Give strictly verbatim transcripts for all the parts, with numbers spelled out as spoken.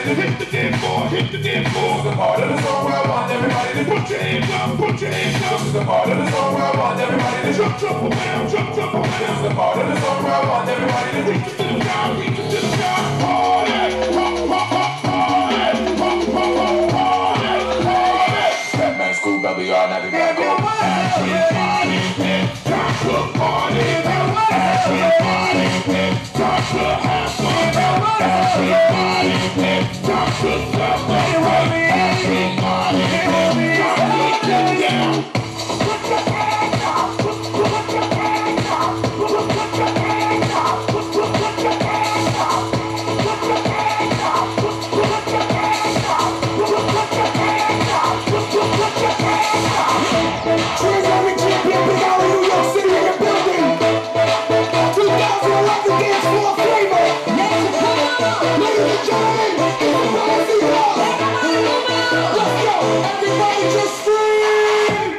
to hit the damn floor, hit the damn floor. This is the part of the song where I want everybody to put your hands up, put your hands up. This is the part of the song where I want everybody to jump, jump around, jump, jump around. This is the part of the song where I want everybody to reach to the sky, reach to the sky. Party, pop, pop, pop, party, pop, pop, pop, party, party. Batman, School, W R, now we gotta go. Party, party, time to party, party, party, time to have fun. Party, party, time to clap that right. Party, party, time to get down. Put your hands up, put your hands up, put your hands up, put your hands up, put your hands up, put your hands up, put your hands up, put your hands up. Transforming champion, Big Alley, New York City in the building. twenty eleven dance floor flavor. Ladies and gentlemen, everybody let's go. Everybody just scream.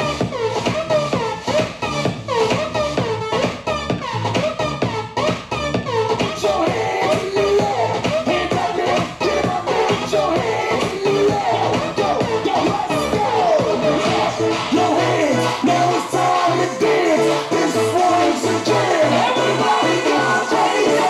Put your hands in the air. Hands up there. Get it up there. Put your hands in the air. Go, go, let's go. Your hands. Now it's time to dance. This one's a jam. Everybody got crazy.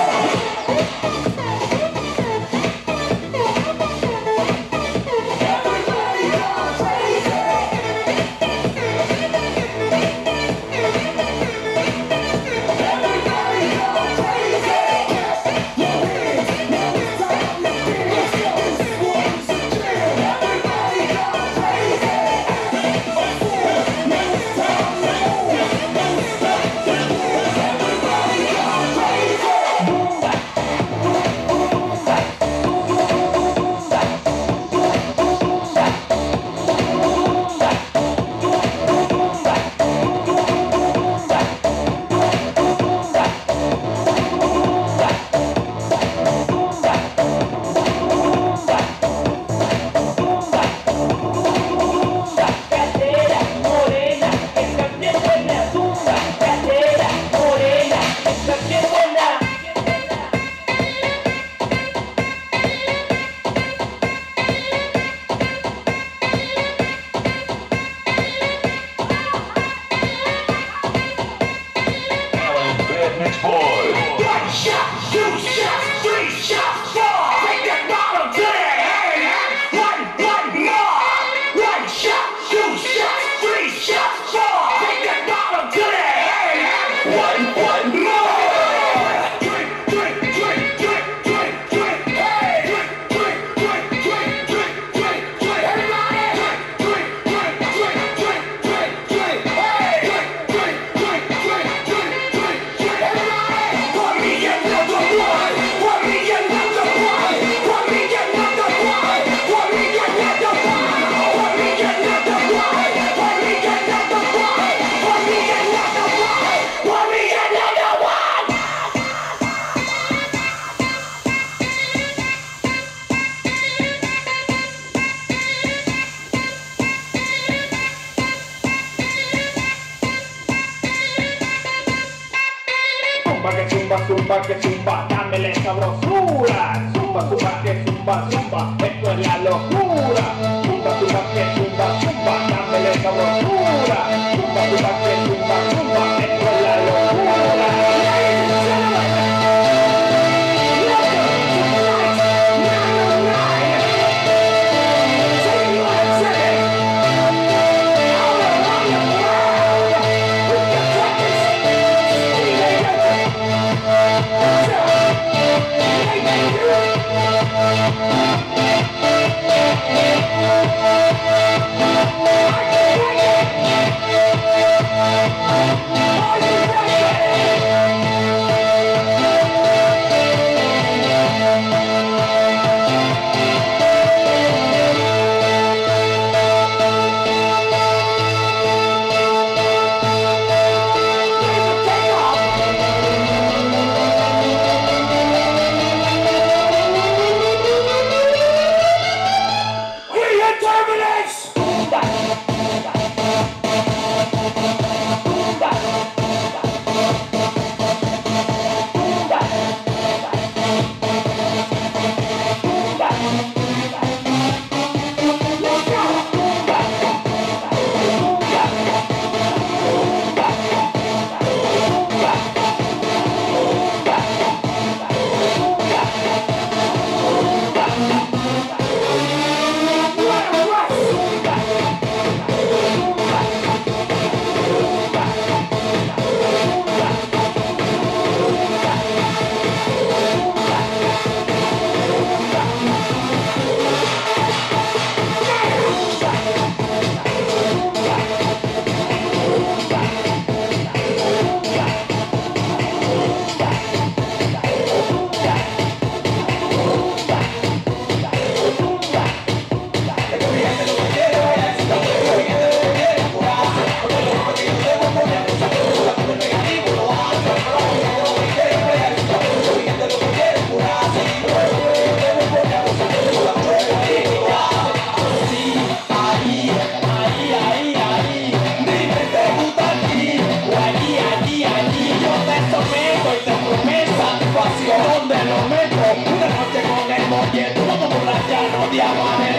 Zumba que zumba, dámele sabrosura. Zumba, zumba que zumba, zumba, esto es la locura. Zumba, zumba que zumba, zumba, dámele sabrosura. Zumba, zumba que zumba, zumba, esto es la locura. Yeah. día amanece.